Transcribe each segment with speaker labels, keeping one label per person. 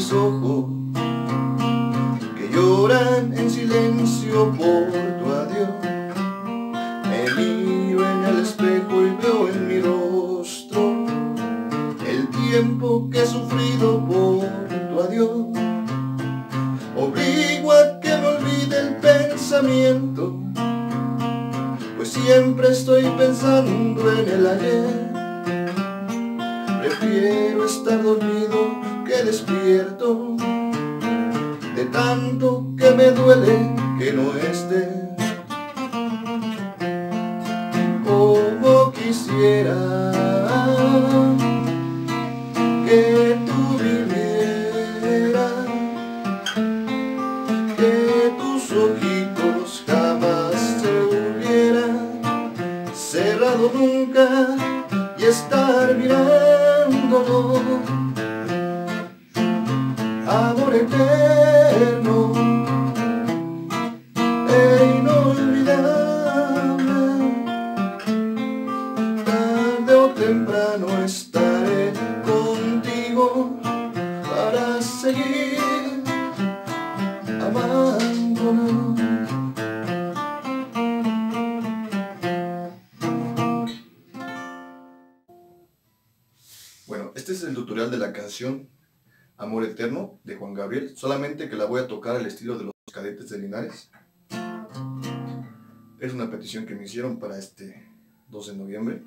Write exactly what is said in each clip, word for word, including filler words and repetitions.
Speaker 1: mis ojos que lloran en silencio por tu adiós. Me miro en el espejo y veo en mi rostro el tiempo que he sufrido por tu adiós. Obligo a que me olvide el pensamiento, pues siempre estoy pensando en el ayer. Prefiero estar dormido que despierto, de tanto que me duele que no esté. Como quisiera que tú vivieras, que tus ojitos jamás se hubieran cerrado nunca y estar mirándonos. Amor eterno e inolvidable, tarde o temprano estaré contigo para seguir amándonos. Bueno, este es el tutorial de la canción Amor Eterno de Juan Gabriel, solamente que la voy a tocar al estilo de los Cadetes de Linares. Es una petición que me hicieron para este dos de noviembre.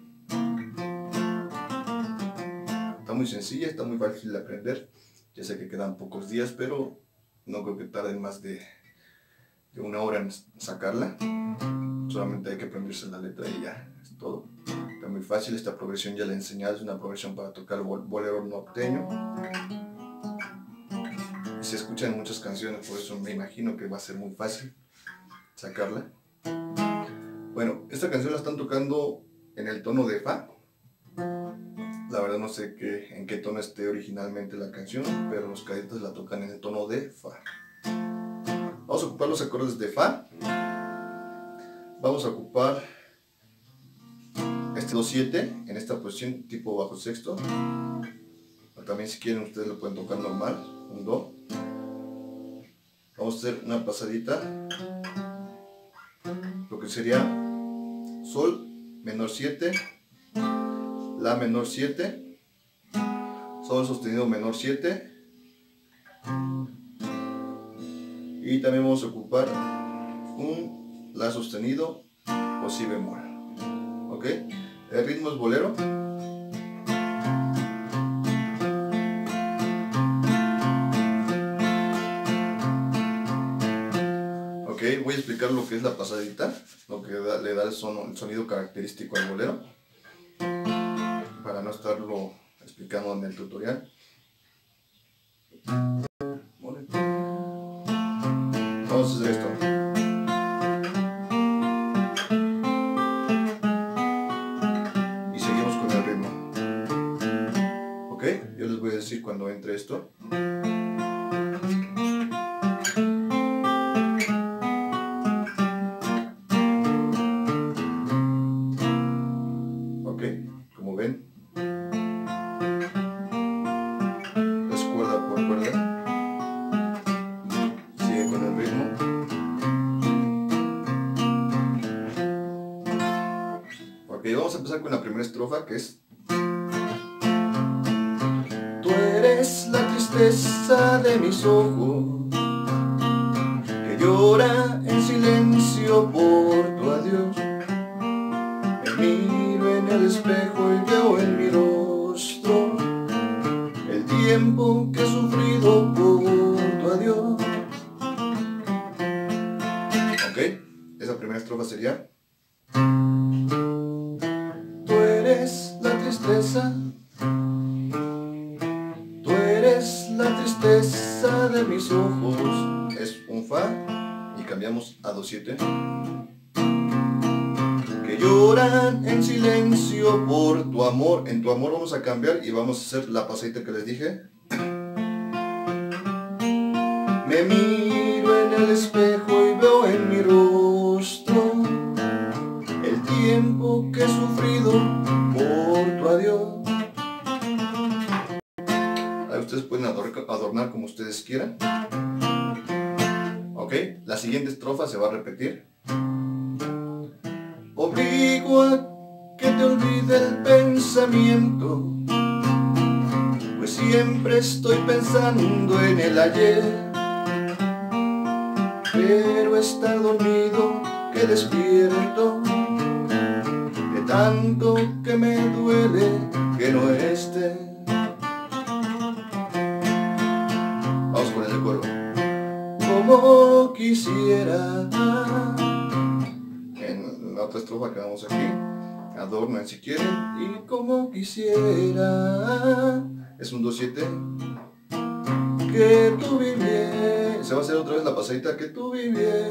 Speaker 1: Está muy sencilla, está muy fácil de aprender. Ya sé que quedan pocos días, pero no creo que tarden más de, de una hora en sacarla. Solamente hay que aprenderse la letra y ya, es todo. Está muy fácil, esta progresión ya la he enseñado, es una progresión para tocar bol bolero norteño. Y se escuchan muchas canciones, por eso me imagino que va a ser muy fácil sacarla. Bueno, esta canción la están tocando en el tono de Fa. La verdad no sé qué, en qué tono esté originalmente la canción, pero los Cadetes la tocan en el tono de Fa. Vamos a ocupar los acordes de Fa. Vamos a ocupar este dos siete en esta posición tipo bajo sexto. O también si quieren ustedes lo pueden tocar normal, un Do. Vamos a hacer una pasadita, lo que sería Sol menor siete, La menor siete, Sol sostenido menor siete, y también vamos a ocupar un La sostenido o Si bemol. ¿Ok? El ritmo es bolero. Ok, voy a explicar lo que es la pasadita, lo que da, le da el, son, el sonido característico al bolero, para no estarlo explicando en el tutorial. Vamos a hacer esto. Y seguimos con el ritmo. Ok, yo les voy a decir cuando entre esto. Como ven, es cuerda por cuerda, sigue con el ritmo. Ok, vamos a empezar con la primera estrofa, que es: tú eres la tristeza de mis ojos que llora en silencio por tu adiós. Me miro en el espejo y veo en mi rostro el tiempo que he sufrido por tu adiós. Ok, esa primera estrofa sería: tú eres la tristeza, tú eres la tristeza de mis ojos. Es un Fa y cambiamos a dos siete. Lloran en silencio por tu amor. En tu amor vamos a cambiar y vamos a hacer la pasadita que les dije. Me miro en el espejo y veo en mi rostro el tiempo que he sufrido por tu adiós. Ahí ustedes pueden adornar como ustedes ustedes quieran. Ok, la siguiente estrofa se va a repetir. Obligo a que te olvide el pensamiento, pues siempre estoy pensando en el ayer. Pero estar dormido que despierto, de tanto que me duele que no esté. Vamos con el coro. Como quisiera. En la otra estrofa que vamos aquí, adornen si quieren. Y como quisiera, es un dos siete, que tú vivieras. Se va a hacer otra vez la pasadita. Que tú vivieras,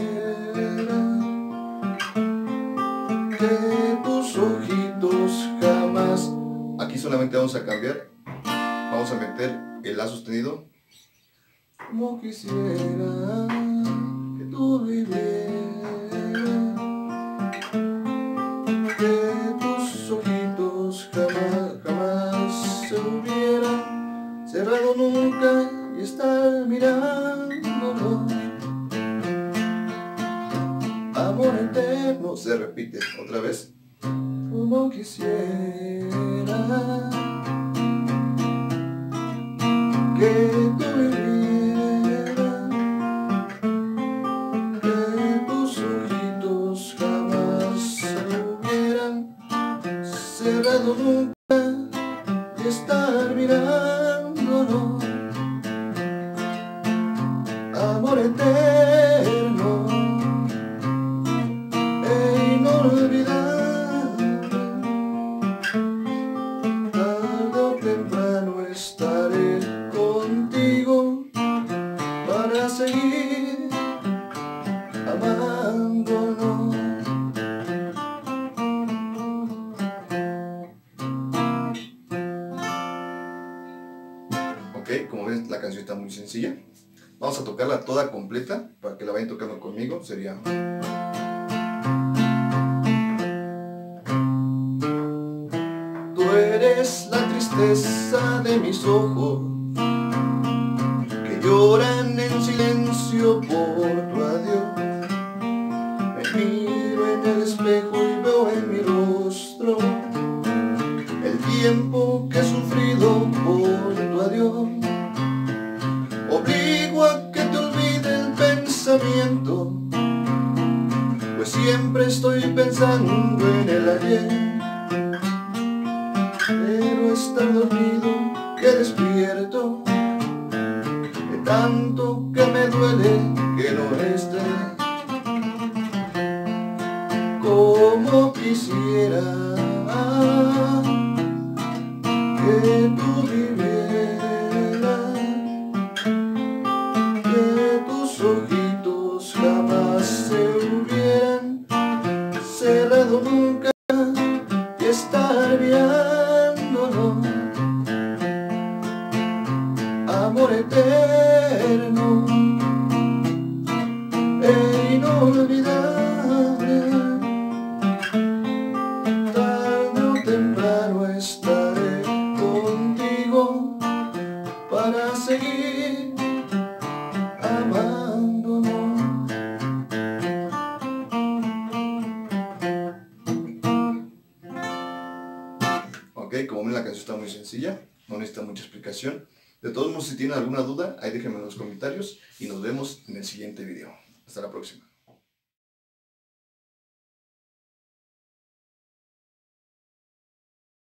Speaker 1: que tus ojitos jamás. Aquí solamente vamos a cambiar, vamos a meter el la sostenido. Como quisiera que tú vivieras, que tus ojitos jamás, jamás se hubieran cerrado nunca y estar mirándolo. Amor eterno, se repite otra vez. Como quisiera que tú vivieras, que tus ojitos jamás se hubieran cerrado nunca y estar mirándolo. Amor eterno e inolvidable, tarde o temprano estaré contigo para seguir amándonos. Ok, como ven, la canción está muy sencilla. Vamos a tocarla toda completa para que la vayan tocando conmigo. Sería... Tú eres la tristeza de mis ojos, que lloran en silencio por tu adiós. Me miro en el espejo y veo en mi rostro el tiempo que he sufrido por tu adiós. Obligo a que te olvide el pensamiento, pues siempre estoy pensando en el ayer. Pero estar dormido que despierto, de tanto que me duele que no esté. Como quisiera que tú vivieras, que tus ojitos jamás se hubieran cerrado nunca y estar mirándolo. Amor eterno e inolvidable, tarde o temprano estaré contigo para seguir amándonos. Ok, como ven, la canción está muy sencilla, no necesita mucha explicación. De todos modos, si tienen alguna duda, ahí déjenme en los comentarios y nos vemos en el siguiente video. Hasta la próxima.